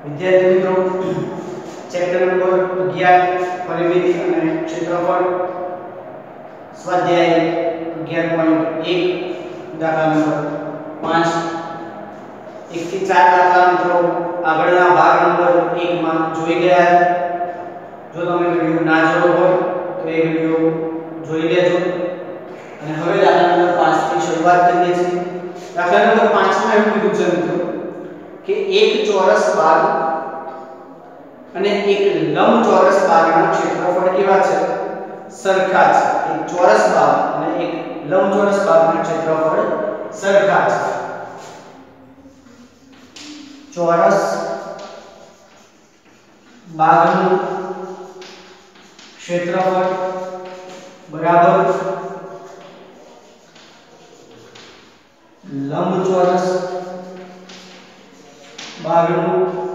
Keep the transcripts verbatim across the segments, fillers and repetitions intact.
વિદ્યાર્થી મિત્રો chapter number અગિયાર પરિમિતિ અને ક્ષેત્રફળ સ્વાધ્યાય અગિયાર પોઈન્ટ એક દાખલા નંબર પાંચ એક થી ચાર દાખલા મિત્રો આગળના ભાગ નંબર એક માં જોઈ ગયા. જો તમે વિડિયો ના જોયો હોય તો એ વિડિયો જોઈ લેજો. અને હવે દાખલા નંબર પાંચ થી શરૂઆત કરીએ છીએ. દાખલા નંબર પાંચ માં એવું કીધું છે મિત્રો કે એક ચોરસ ભાગ અને એક લંબચોરસ ભાગના ક્ષેત્રફળ કેવા છે? સરખા છે. એક ચોરસ ભાગ અને એક લંબચોરસ ભાગના ક્ષેત્રફળ સરખા છે. ચોરસ ભાગનું ક્ષેત્રફળ બરાબર લંબચોરસ ભાગનું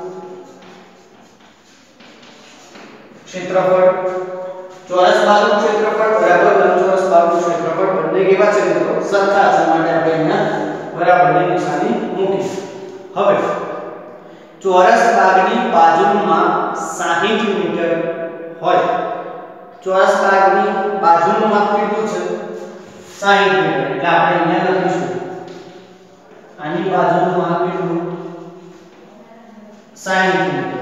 ક્ષેત્રફળ. ચોરસ ભાગનું ક્ષેત્રફળ બરાબર લંબચોરસ ભાગનું ક્ષેત્રફળ બંને કેવા છે મિત્રો? સરખા છે. માટે આપણે અહીંયા બરાબરની નિશાની મૂકી. હવે ચોરસ ભાગની બાજુમાં સાહીઠ મીટર હોય. ચોરસ ભાગની બાજુનું માપ કેટલું છે? સાહીઠ મીટર. એટલે આપણે અહીંયા લખીશું આની બાજુનું માપ કેટલું? સાહીઠ મીટર.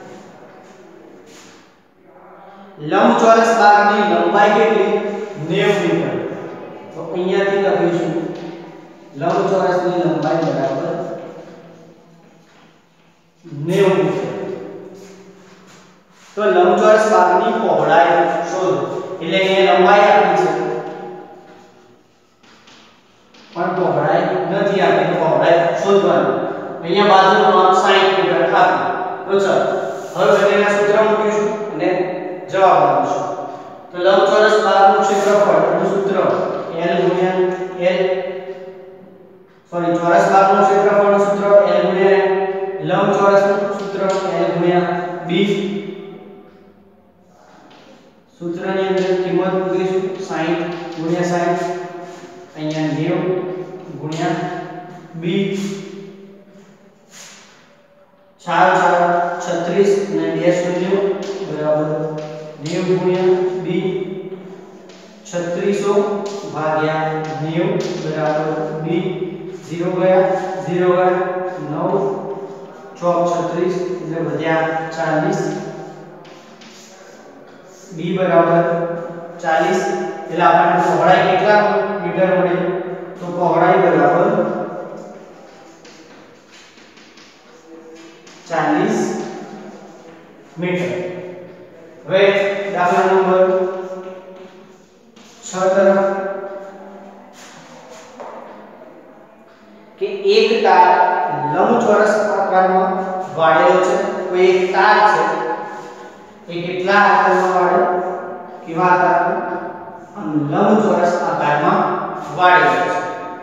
લંબચોરસ ભાગની લંબાઈ કેટલી? નેવું મીટર. તો અહીંયાથી લખીશું લંબચોરસની લંબાઈ બરાબર નેવું મીટર. તો લંબચોરસ ભાગની પહોળાઈ શોધો. એટલે કે લંબાઈ આપી છે પણ પહોળાઈ નથી આપી. તો પહોળાઈ શોધવાની. અહીંયા બાજુનું માપ સાહીઠ મીટર આપ્યું. તો ચાલો હવે બંનેના સૂત્ર મૂકીશું અને જવાબ આપીશું. તો લંબચોરસ ભાગનું ક્ષેત્રફળ નું સૂત્ર L ગુણ્યા L સોરી ચોરસ ભાગનું ક્ષેત્રફળનું સૂત્ર L ગુણ્યા લંબચોરસનું સૂત્ર L ગુણ્યા B. સૂત્રની અંદર કિંમત મૂકીશું સાહીઠ ગુણ્યા સાહીઠ. અહીંયા નેવું ગુણ્યા B. ચાર ચાર છત્રીસ અને બે શૂન્ય બરાબર નેવું ગુણ્યા B. છત્રીસો ભાગ્યા નેવું બરાબર B. ઝીરો ગયા ઝીરો ગયા નવ ચોક છત્રીસ એટલે વધ્યા ચાલીસ. B બરાબર ચાલીસ. એટલે આપણને પહોળાઈ કેટલા મીટર મળી? તો પહોળાઈ બરાબર ચાલીસ મીટર. હવે દાખલા નંબર છ તરફ કે એક તાર લંબચોરસ આકારમાં વાળેલો છે. કોઈ એક તાર છે એ કેટલા આકારમાં વાળે? કેવા આકારમાં? લંબચોરસ આકારમાં વાળેલો છે.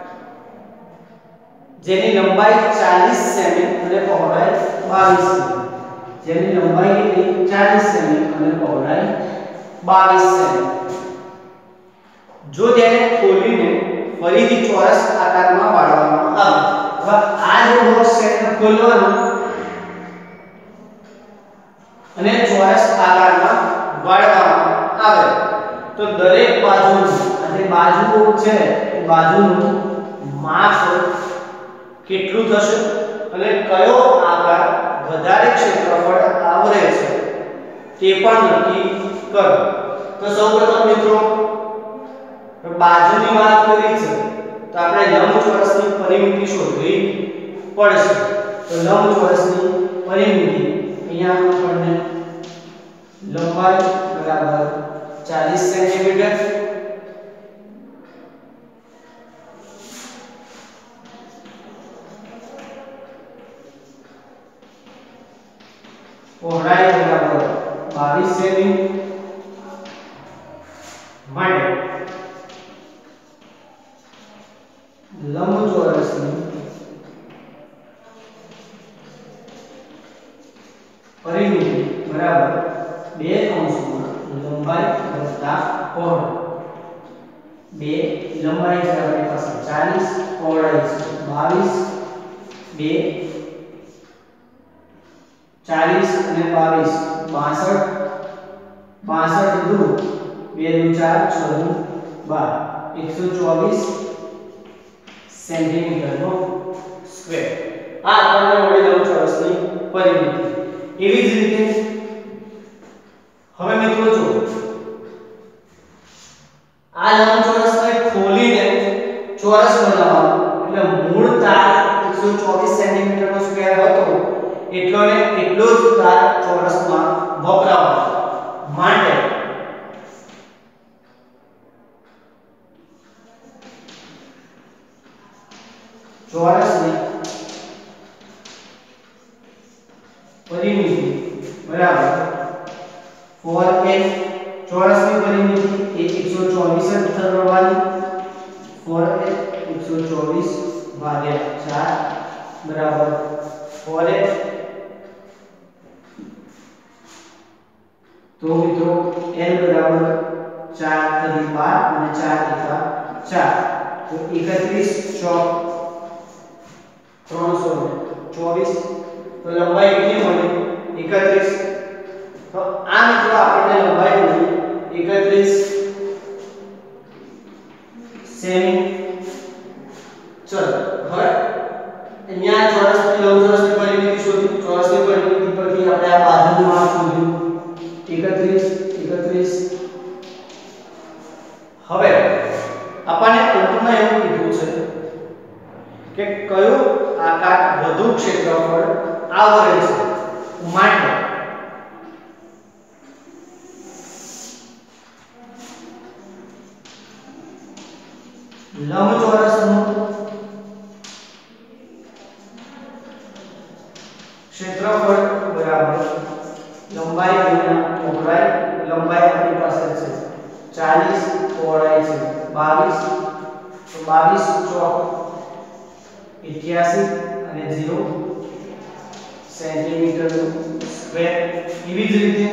જેની લંબાઈ ચાલીસ સેમી અને પહોળાઈ બાવીસ સેમી. જેની લંબાઈ કેટલી? ચાલીસ સેમી અને પહોળાઈ બાવીસ સેમી. જો તેને ખોલીને ફરીથી ચોરસ આકારમાં વાળવામાં આવે. હવે આ જે બોક્સ છે એને ખોલવાનું અને ચોરસ આકારમાં વાળવામાં આવે તો દરેક બાજુનું આ જે બાજુ છે એ બાજુનું માપ કેટલું થશે અને કયો આકાર વધારે ક્ષેત્રફળ આવરે છે તે પણ નક્કી કરો. તો સૌપ્રથમ મિત્રો બાજુની વાત કરી છે તો આપણે લંબચોરસની પરિમિતિ શોધવી પડશે. તો લંબચોરસની પરિમિતિ અહીંયા આપણને લંબાઈ બરાબર ચાલીસ સેન્ટીમીટર. પહોળાઈ બરાબર બાવીસ સેમી. માટે લંબચોરસની પરિમિતિ બરાબર બે અંશમાં લંબાઈ વત્તા પહોળાઈ. બે લંબાઈ છે આપણી પાસે ચાલીસ, પહોળાઈ છે બાવીસ. બે चालीस અને બાવીસ બાસઠ બાસઠ દુ બે દુ ચાર છ દુ બાર એકસો ચોવીસ સેન્ટીમીટર નો સ્ક્વેર આ આપણને મળી લંબચોરસની પરિમિતિ એવી જ રીતે હવે મિત્રો જો આ લંબચોરસને ખોલીને ચોરસ બનાવવાનું એટલે મૂળ તાર એકસો ચોવીસ સેન્ટીમીટર નો સ્ક્વેર હતો એટલો ને એટલો જ તાર ચોરસમાં વપરાવાનો માટે ચોરસની પરિમિતિ બરાબર ચાર a ચોરસની પરિમિતિ એકસો ચોવીસ જ થવાની ચાર a એકસો ચોવીસ ભાગ્યા ચાર બરાબર ચાર a तो मित्रों n बराबर चार तरी बार અને चार एका चार तो इकतीस चौक तीन सौ चौबीस तो लंबाई कितनी मળી इकतीस तो આ મિત્રો આપણને લંબાઈ મળી इकतीस સેમી ચલો હવે અહીંયા ચોરસની લંબચોરસની પરિમિતિ શોધી ચોરસની પરિમિતિ પરથી આપણે આ બાજુનું માપ શોધ્યું इकतीस इकतीस હવે આપણને અંતમાં એવું કીધું છે કે કયો આકાર વધુ ક્ષેત્રફળ આવરે છે માટે લંબચોરસનું ક્ષેત્રફળ બરાબર लंबाई गुणा पહોળાઈ लंबाई अपनी पास है चालीस पહોળાઈ છે बाईस तो बाईस चौक इक्यासी અને शून्य सेंटीमीटर स्क्वेर એવી જ રીતે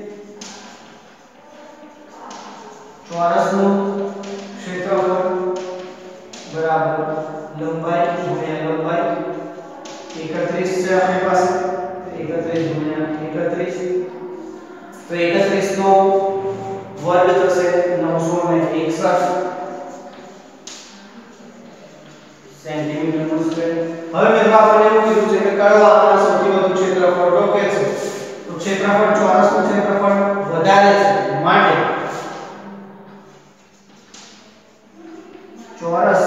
ચોરસનું ક્ષેત્રફળ બરાબર લંબાઈ ગુણ્યા લંબાઈ इकतीस છે આપણી પાસે इकतीस गुण્યા इकतीस तो इकतीस નો વર્ગ થશે नौ सौ इकसठ સેન્ટીમીટર નો સ્ક્વેર હવે મિત્રો આપણે એવું કીધું છે કે કયો આકાર સૌથી વધુ ક્ષેત્રફળ રોકે છે તો ક્ષેત્રફળ ચોરસનું ક્ષેત્રફળ વધારે છે માટે ચોરસ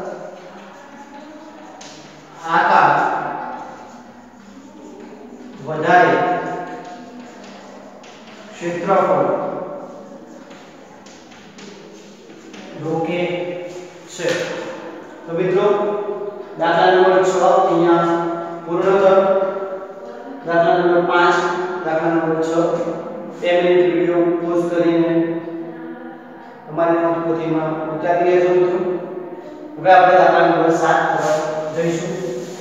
આકાર વધારે ક્ષેત્રફળ રોકે છે તો મિત્રો દાખલા નંબર છ અહીંયા પૂર્ણ થયો દાખલા નંબર પાંચ દાખલા નંબર છ બે મિનિટ વિડિયો પોઝ કરીને તમારી નોટબુકમાં ઉતારી લેજો મિત્રો હવે આપણે દાખલા નંબર સાત તરફ જઈશું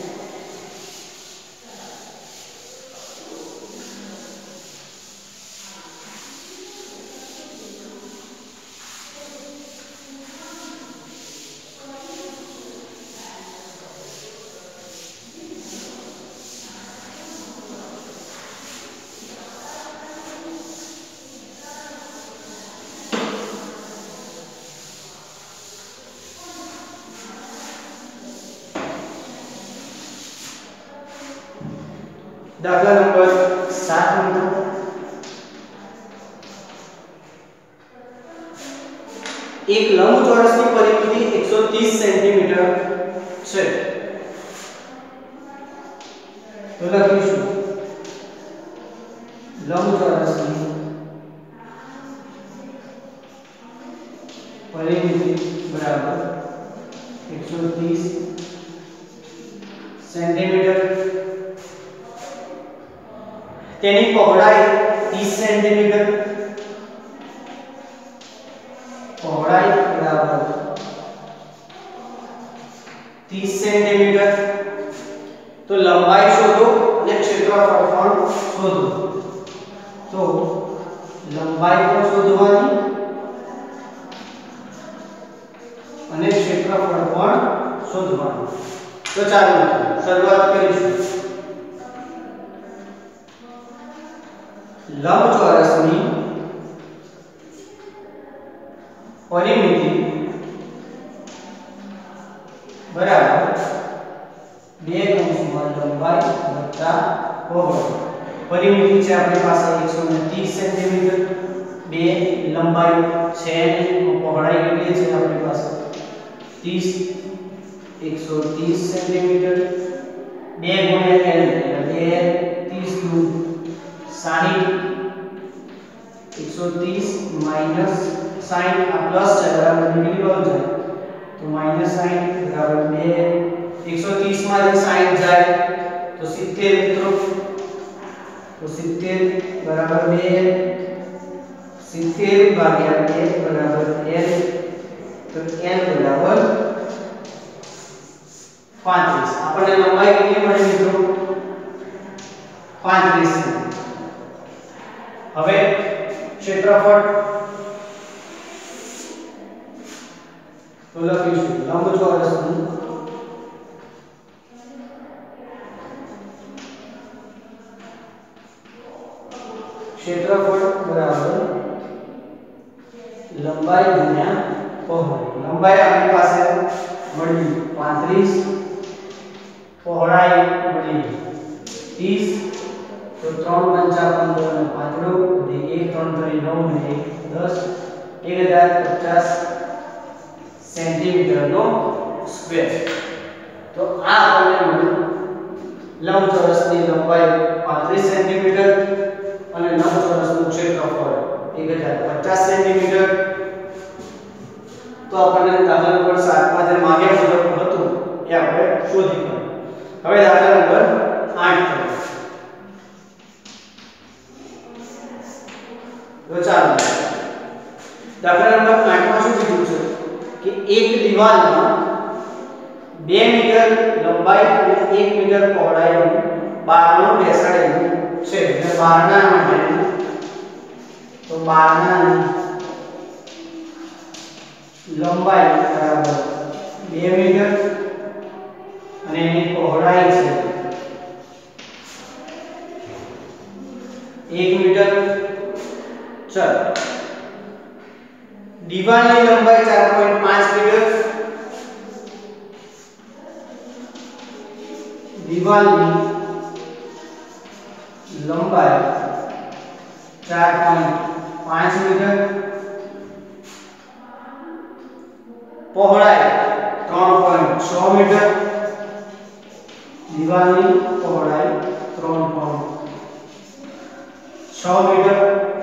दाखला नंबर सात મિત્રો एक લંબચોરસની પરિમિતિ एक सौ तीस સેન્ટીમીટર છે તો લખીશું લંબચોરસની પરિમિતિ બરાબર एक सौ तीस સેન્ટીમીટર તેની પહોળાઈ तीस સેન્ટીમીટર પહોળાઈ બરાબર तीस સેન્ટીમીટર તો લંબાઈ શોધો અને ક્ષેત્રફળ પણ શોધો તો લંબાઈ પણ શોધવાની અને ક્ષેત્રફળ પણ શોધવાનું તો ચાલો શરૂઆત કરીશું લંબચોરસની પરિમિતિ બરાબર બે કૌંસમાં લંબાઈ વત્તા પહોળાઈ. પરિમિતિ છે આપણી પાસે એકસો ત્રીસ સેન્ટીમીટર, બે લંબાઈ છે અને પહોળાઈ કેટલી છે આપણી પાસે ત્રીસ, એકસો ત્રીસ સેન્ટીમીટર, બે ગુણ્યા l એટલે બે ત્રીસ દુ સાઠ, એકસો ત્રીસ માઈનસ સાઠ આ પ્લસ છે બરાબર ડિવિઝિબલ છે તો માઈનસ સાઠ બરાબર બે, એકસો ત્રીસ માંથી સાઠ જાય તો સિત્તેર મિત્રો, તો સિત્તેર બરાબર બે, સિત્તેર ભાગ્યા બે બરાબર l, તો l બરાબર પાંત્રીસ. આપણને લંબાઈ કેટલી મળી મિત્રો પાંત્રીસ. હવે ક્ષેત્રફળ તો લખીશું લંબચોરસનું ક્ષેત્રફળ બરાબર લંબાઈ ગુણ્યા પહોળાઈ. લંબાઈ આપણી પાસે મળી પાંત્રીસ, પહોળાઈ મળી ત્રીસ, તો ત્રણ પંચા પંદર અને પાંચડો એટલે એક ત્રણ ત્રણ નવ ને એક દસ, એક હજાર પચાસ સેન્ટીમીટર નો સ્ક્વેર. તો આ આપણને મળ્યું લંબચોરસની લંબાઈ પાંત્રીસ સેન્ટીમીટર અને લંબચોરસનું ક્ષેત્રફળ એક હજાર પચાસ સેન્ટીમીટર. તો આપણને દાખલા નંબર સાત માં જે માંગ્યા મુજબ હતું એ આપણે શોધી કાઢ્યું. હવે દાખલા નંબર આઠ કરીએ. તો ચાલો દાખલા નંબર આઠ માં શું કીધું છે કે એક દીવાલમાં બે મીટર લંબાઈ અને એક મીટર પહોળાઈનું બારણું બેસાડેલું છે. એટલે બારણા માટે તો બારણાની લંબાઈ બરાબર બે મીટર અને એની પહોળાઈ છે એક મીટર. ચલ દીવાલની લંબાઈ ચાર પોઈન્ટ પાંચ મીટર, દીવાલની લંબાઈ ચાર પોઈન્ટ પાંચ મીટર, પહોળાઈ ત્રણ પોઈન્ટ છ મીટર, દીવાલની પહોળાઈ ત્રણ પોઈન્ટ છ મીટર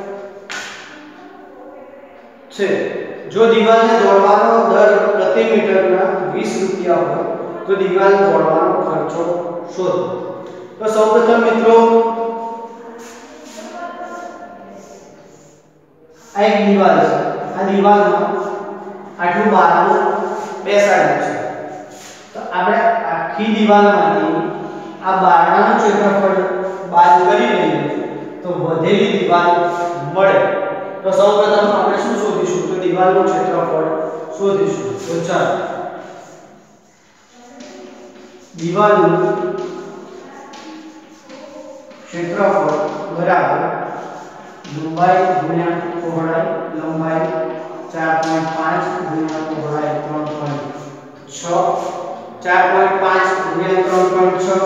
છે. જો દીવાલને દોડવાનો દર પ્રતિ મીટરના વીસ રૂપિયા હોય તો દીવાલ દોડવાનો ખર્ચો શોધો. તો સૌપ્રથમ મિત્રો આ એક દીવાલ છે, આ દીવાલમાં આટલું બારણું બેસાડ્યું છે. તો આપણે આખી દીવાલમાંથી આ બારણાનું ક્ષેત્રફળ બાદ કરી લઈએ તો વધેલી દીવાલ મળે. તો સૌપ્રથમ આપણે શું શોધીશું તો દીવાલનું ક્ષેત્રફળ શોધીશું. તો ચાલો દીવાલનું ક્ષેત્રફળ બરાબર લંબાઈ ગુણ્યા પહોળાઈ, લંબાઈ ચાર પોઈન્ટ પાંચ ગુણ્યા પહોળાઈ ત્રણ પોઈન્ટ છ, ચાર પોઈન્ટ પાંચ ગુણ્યા ત્રણ પોઈન્ટ છ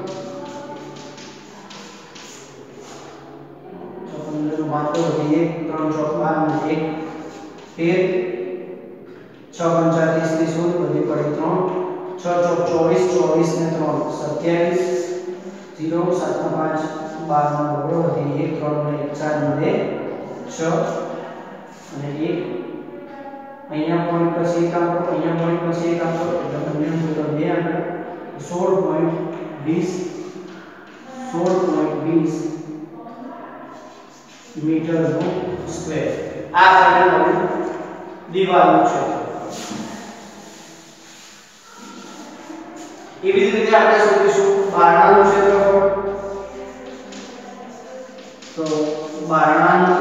વાતો એક ત્રણ ચોક બાર ને એક તેર, છ પંચા ત્રીસ ની શોધ બધી પડી ત્રણ, છ ચોક ચોવીસ, ચોવીસ ને ત્રણ સત્યાવીસ, ઝીરો સાત ને પાંચ બાર નો બગડો વધી એક, ત્રણ ને એક ચાર ને બે છ અને એક. અહીંયા પોઈન્ટ પછી એક આંકડો, અહીંયા પોઈન્ટ પછી એક આંકડો એટલે બંનેનું સૂત્ર બે આંકડા સોળ પોઈન્ટ વીસ, સોળ પોઈન્ટ વીસ મીટર નો સ્ક્વેર. આ આપણને દીવાલનું ક્ષેત્રફળ. એવી જ રીતે આપણે શોધીશું બારણાનું ક્ષેત્રફળ. તો બારણાનું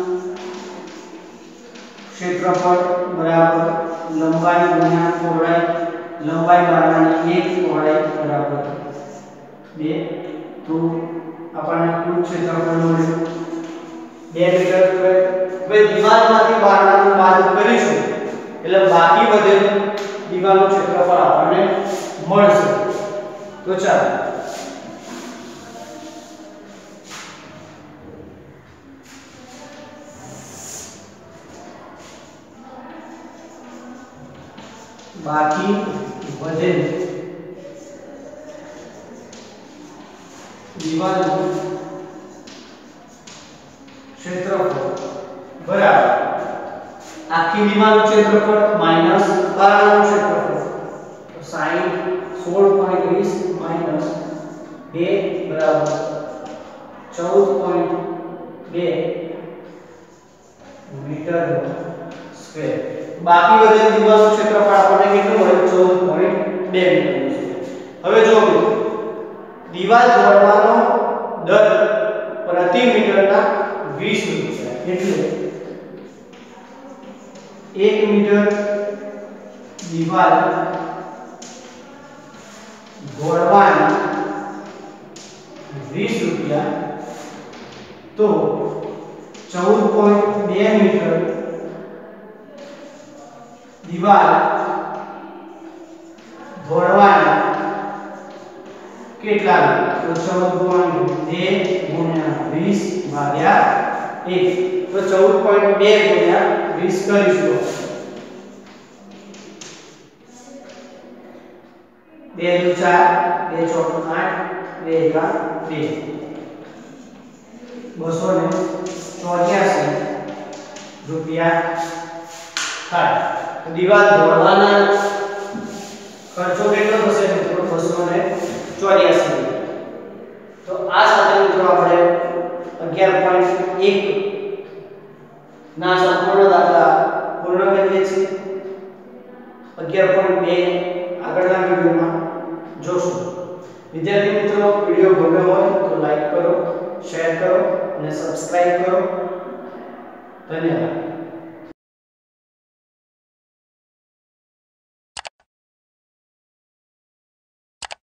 ક્ષેત્રફળ બરાબર લંબાઈ ગુણ્યા પહોળાઈ, લંબાઈ બારણાની એક, પહોળાઈ બરાબર બે. તો આપણને કુલ ક્ષેત્રફળ મળ્યું બે મીટર સ્ક્વેર. હવે દિવાલમાંથી બહારનું બાદ કરીશું એટલે બાકી વધેલું દિવાલનું ક્ષેત્રફળ આપણને મળશે. તો ચાલો બાકી વધેલ દિવાલનું ક્ષેત્રફળ બરાબર આખી દિવાલનું ક્ષેત્રફળ માઈનસ બારણાનું ક્ષેત્રફળ. તો sin સોળ પોઈન્ટ વીસ માઈનસ બે બરાબર ચૌદ પોઈન્ટ બે મીટર સ્ક્વેર. બાકી વધેલ દિવાલનું ક્ષેત્રફળ આપણને કેટલું મળે? ચૌદ પોઈન્ટ બે મીટર. હવે જો દિવાલ જોડવાનો દર પ્રતિ મીટરના વીસ રૂપિયા એટલે એક મીટર દિવાલ જોડવાના વીસ રૂપિયા. તો ચૌદ પોઈન્ટ બે મીટર દિવાલ જોડવાના કેટલા? તો ચૌદ પોઈન્ટ બે ગુણ્યા વીસ ભાગ્યા એક. તો ચૌદ પોઈન્ટ બે ગુણ્યા વીસ કરીશું. બે દુ ચાર, બે ચોક આઠ, બે એકા બે. બસો ને ચોર્યાસી રૂપિયા થાય. તો દિવાલ જોડવાના ખર્ચો કેટલો થશે મિત્રો? બસો ને ચોર્યાસી. તો આ સાથે મિત્રો આપણે અગિયાર પોઈન્ટ એક ના સંપૂર્ણ દાખલા પૂર્ણ કરીએ છીએ. અગિયાર પોઈન્ટ બે આગળના વિડિયોમાં જોશું. વિદ્યાર્થી મિત્રો વિડિયો ગમ્યો હોય તો લાઈક કરો, શેર કરો અને સબસ્ક્રાઇબ કરો. ધન્યવાદ.